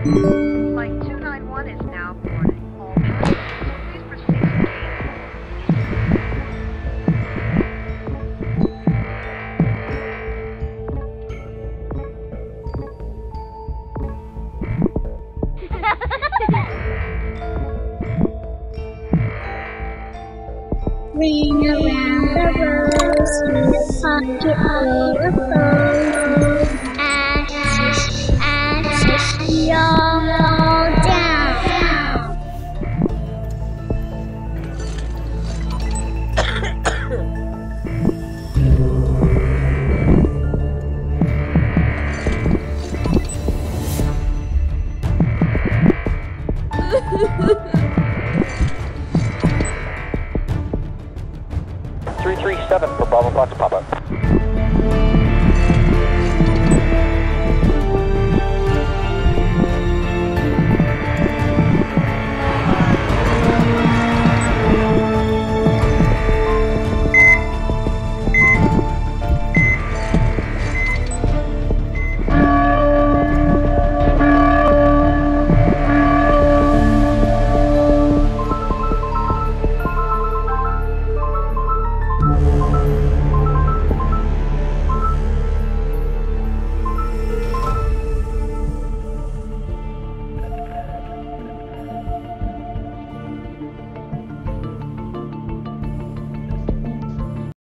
Flight 291 is now boarding. All passengers, please proceed to gate. 'Ring around the roses, pocket full of posies, ashes, we all fall down. Three 337 for Bravo Fox Papa.